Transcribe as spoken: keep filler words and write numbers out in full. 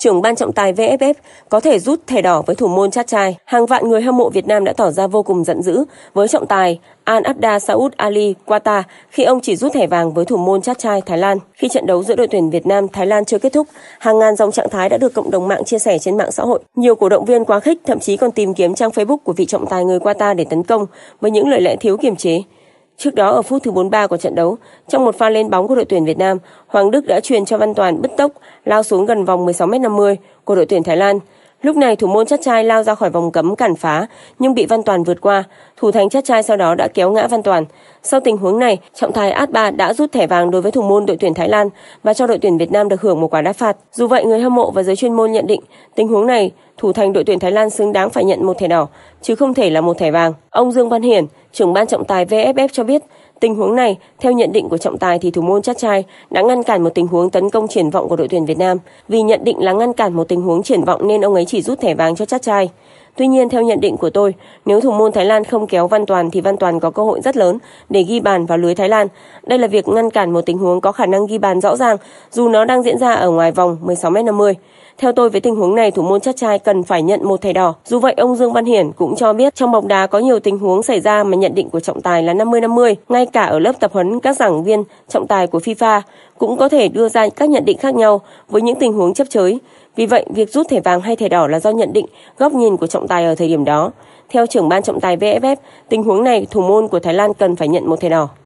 trưởng ban trọng tài vê ép ép có thể rút thẻ đỏ với thủ môn Chachai. Hàng vạn người hâm mộ Việt Nam đã tỏ ra vô cùng giận dữ với trọng tài Al Abda Saud Ali Quata khi ông chỉ rút thẻ vàng với thủ môn Chachai Thái Lan. Khi trận đấu giữa đội tuyển Việt Nam Thái Lan chưa kết thúc, hàng ngàn dòng trạng thái đã được cộng đồng mạng chia sẻ trên mạng xã hội. Nhiều cổ động viên quá khích thậm chí còn tìm kiếm trang Facebook của vị trọng tài người Quata để tấn công với những lời lẽ thiếu kiềm chế. Trước đó ở phút thứ bốn mươi ba của trận đấu, trong một pha lên bóng của đội tuyển Việt Nam, Hoàng Đức đã chuyền cho Văn Toàn bứt tốc lao xuống gần vòng mười sáu mét năm mươi của đội tuyển Thái Lan. Lúc này thủ môn Chachai lao ra khỏi vòng cấm cản phá nhưng bị Văn Toàn vượt qua. Thủ thành Chachai sau đó đã kéo ngã Văn Toàn. Sau tình huống này, trọng tài Atba đã rút thẻ vàng đối với thủ môn đội tuyển Thái Lan và cho đội tuyển Việt Nam được hưởng một quả đá phạt. Dù vậy, người hâm mộ và giới chuyên môn nhận định tình huống này thủ thành đội tuyển Thái Lan xứng đáng phải nhận một thẻ đỏ chứ không thể là một thẻ vàng. Ông Dương Văn Hiển, trưởng ban trọng tài vê ép ép cho biết, tình huống này, theo nhận định của trọng tài thì thủ môn Chachai đã ngăn cản một tình huống tấn công triển vọng của đội tuyển Việt Nam. Vì nhận định là ngăn cản một tình huống triển vọng nên ông ấy chỉ rút thẻ vàng cho Chachai. Tuy nhiên, theo nhận định của tôi, nếu thủ môn Thái Lan không kéo Văn Toàn thì Văn Toàn có cơ hội rất lớn để ghi bàn vào lưới Thái Lan. Đây là việc ngăn cản một tình huống có khả năng ghi bàn rõ ràng dù nó đang diễn ra ở ngoài vòng mười sáu mét năm mươi. Theo tôi, với tình huống này, thủ môn Chachai cần phải nhận một thẻ đỏ. Dù vậy, ông Dương Văn Hiển cũng cho biết trong bóng đá có nhiều tình huống xảy ra mà nhận định của trọng tài là năm mươi năm mươi. Ngay cả ở lớp tập huấn, các giảng viên trọng tài của FIFA cũng có thể đưa ra các nhận định khác nhau với những tình huống chấp chới. Vì vậy, việc rút thẻ vàng hay thẻ đỏ là do nhận định, góc nhìn của trọng tài ở thời điểm đó. Theo trưởng ban trọng tài vê ép ép, tình huống này thủ môn của Thái Lan cần phải nhận một thẻ đỏ.